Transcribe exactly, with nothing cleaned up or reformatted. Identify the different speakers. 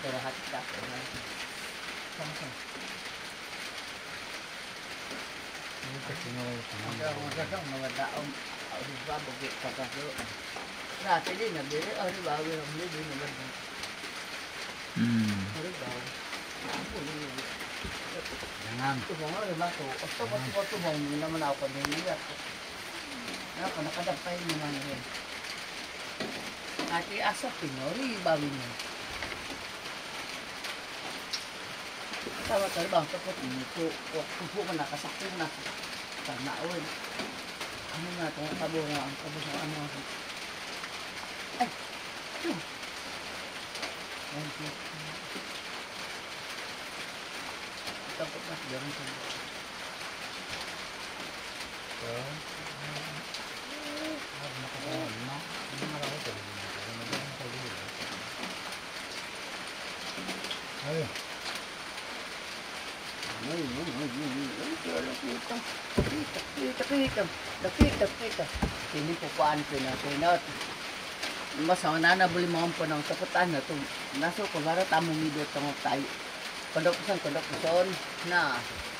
Speaker 1: rahat ka. Sama-sama.
Speaker 2: Ini kecilnya
Speaker 1: Ada orang mga daong di ba bukit kakaso. Dati din nabili ari ba we bili din naman.
Speaker 3: Hmm.
Speaker 1: Ari ba. Ako ni.
Speaker 2: Jangan.
Speaker 1: Ito mo rin ba to? Osto ko to to mo ni naman ako din niya. Na kana kadapay mo man rin. Ati asa pinori ba mi. Tawa tayo bang tapos ito o kupo man nakasakit na. Sana oy. Ano na itong tabo na ang tabo sa ano ako. Ay! Ito! Thank you. Ito ko na siya rin sa mga.
Speaker 2: Ito. Huwag makakaroon na. Hindi marami ko. Ay.
Speaker 1: Ay, ay, ay, ay, ay, ay, kita, kita, kita, kita, kita, kita. Sini po kuhaan ko na, pinat. Mas ang nanabuli mo po ng kaputan na ito. Naso ko, para tamong midot ang tayo. Kodok-kusan, kodok-kusan na.